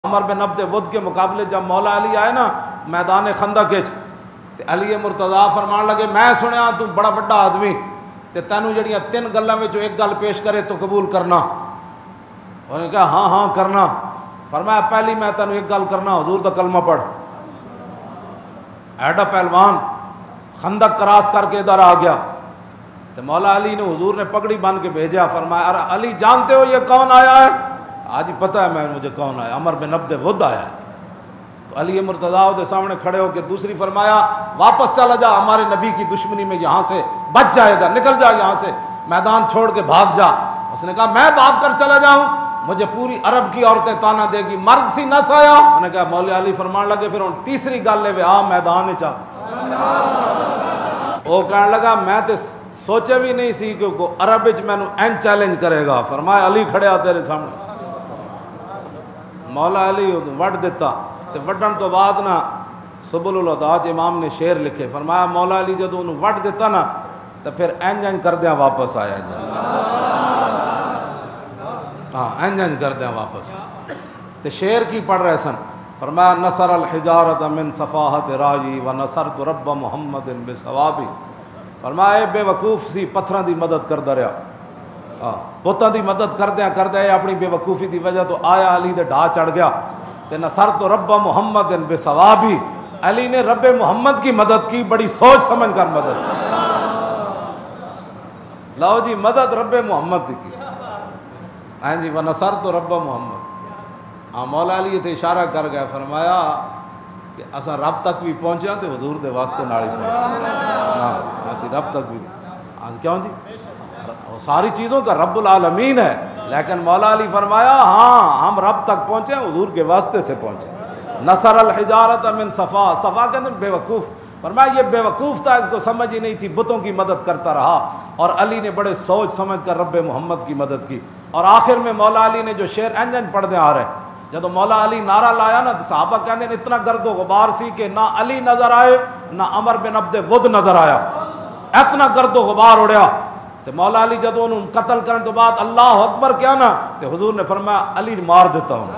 عمر بن عبد with کے مقابلے جب مولا علی آئے نا میدان خندق تے علی مرتضیٰ فرمان لگے میں سنیا تو بڑا بڑا آدمی تے تینوں جڑیاں تین گلاں وچوں ایک گل پیش کرے تو قبول کرنا؟ انہوں نے کہا ہاں ہاں کرنا۔ فرمایا پہلی میں تینوں ایک گل کرنا، حضور دا کلمہ پڑھ۔ ایڈا پہلوان خندق کراس کر کے ادھر آ گیا تو مولا علی نے حضور نے پگڑی باندھ کے بھیجا، فرمایا ارے علی جانتے ہو یہ کون آیا ہے؟ آج ہی پتہ ہے مجھے کون آیا، عمر بن عبد ود آیا ہے۔ تو علی مرتضیٰ کے سامنے کھڑے ہو کے دوسری فرمایا واپس چلا جا، ہمارے نبی کی دشمنی میں یہاں سے بچ جائے گا، نکل جا یہاں سے، میدان چھوڑ کے بھاگ جا۔ اس نے کہا میں بھاگ کر چلا جاؤں، مجھے پوری عرب کی عورتیں تانا دے گی، مرد سی نس آیا۔ انہوں نے کہا مولا علی فرمان لگے پھر ان تیسری گل لے آ میدان چا۔ وہ کہنے لگا میں تے سوچے بھی نہیں سی کہ کو عرب وچ مینوں این چیلنج کرے گا۔ فرمایا علی کھڑیا تیرے سامنے۔ مولا علی وڈ دیتا تے وڈن تو بعد نا سبل الہداج امام نے شعر لکھے، فرمایا مولا علی جدوں انہوں وڈ دیتا نا تو پھر این کردیاں واپس آیا جا، ہاں این کردیاں واپس آیا۔ تے شعر کی پڑھ رہے سن، فرمایا نصر الحجارۃ من صفاحت راجی و نصرت رب محمد بثوابی۔ فرمایا بے وقوف سی پتھراں دی مدد کردا رہا، بتاں دی مدد کردے اپنی بے وقوفی دی وجہ تو آیا علی دے ڈھا چڑھ گیا تے نصرت رب محمد بثوابی، علی نے رب محمد کی مدد کی، بڑی سوچ سمجھ کر مدد کی۔ لاؤ جی مدد رب محمد کی، ہاں جی ونصرت رب محمد۔ مولا علی تے اشارہ کر گیا، فرمایا کہ اسا رب تک بھی پہنچیا تے حضور دے واسطے نال ہی پہنچیا، ہاں اسی رب تک بھی، کیوں جی ساری چیزوں کا رب العالمین ہے، لیکن مولا علی فرمایا ہاں ہم رب تک پہنچے حضور کے واسطے سے پہنچے۔ نصر الحجارۃ من صفا، صفا کے اندر بے وقوف، فرمایا یہ بے وقوف تھا، اس کو سمجھ ہی نہیں تھی، بتوں کی مدد کرتا رہا، اور علی نے بڑے سوچ سمجھ کر رب محمد کی مدد کی۔ اور آخر میں مولا علی نے جو شعر انجن پڑھنے آ رہے، جب مولا علی نعرہ لایا نا تو صحابہ کہتے ہیں اتنا گرد و غبار سی کہ نہ علی نظر آئے نہ عمر بن عبد ود نظر آیا، اتنا گرد و غبار اڑیا۔ تو مولا علی جب انہوں قتل کرنے تو بعد اللہ اکبر کیا نا تو حضور نے فرمایا علی مار دیتا ہوں۔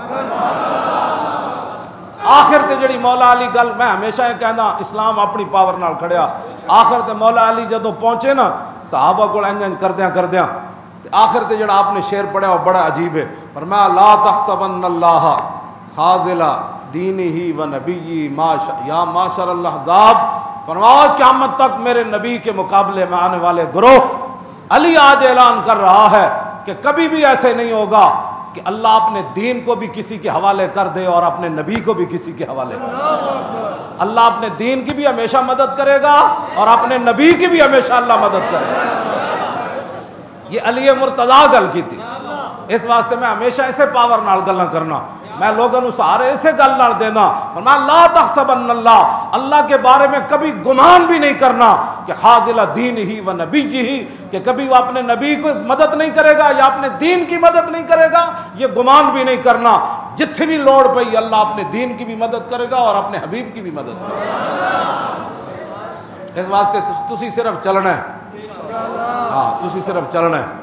آخر تے جڑی مولا علی گل میں ہمیشہ یہ کہنا اسلام اپنی پاور نال کھڑیا، آخر تے مولا علی جدوں پہنچے نا صحابہ کو انجن کردیاں آخر تے جڑا آپ نے شعر پڑھا وہ بڑا عجیب ہے، فرمایا لا تحسبن اللہ خاذل دینہ و نبی یا معاشر الاحزاب، فرمایا قیامت تک میرے نبی کے مقابلے میں آنے والے گروہ، علی آج اعلان کر رہا ہے کہ کبھی بھی ایسے نہیں ہوگا کہ اللہ اپنے دین کو بھی کسی کے حوالے کر دے اور اپنے نبی کو بھی کسی کے حوالے کر دے۔ اللہ اپنے دین کی بھی ہمیشہ مدد کرے گا اور اپنے نبی کی بھی ہمیشہ اللہ مدد کرے گا۔ یہ علی مرتضیٰ گل کی تھی، اس واسطے میں ہمیشہ اسے پاور نال گلاں کرنا، میں لوگوں نوں سہارے اسے گل نال دینا، فرمایا لا تحسبن اللہ، اللہ کے بارے میں کبھی گمان بھی نہیں کرنا کہ خاذل دینہ و نبیہ، کہ کبھی وہ اپنے نبی کو مدد نہیں کرے گا یا اپنے دین کی مدد نہیں کرے گا، یہ گمان بھی نہیں کرنا، جتنی بھی لوڑ پئی اللہ اپنے دین کی بھی مدد کرے گا اور اپنے حبیب کی بھی مدد کرے گا۔ اس واسطے تسی صرف چلنا ہے، ہاں تسی صرف چلنا ہے۔